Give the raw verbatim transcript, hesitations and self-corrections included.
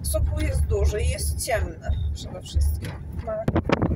soku jest dużo i jest ciemne przede wszystkim. Tak.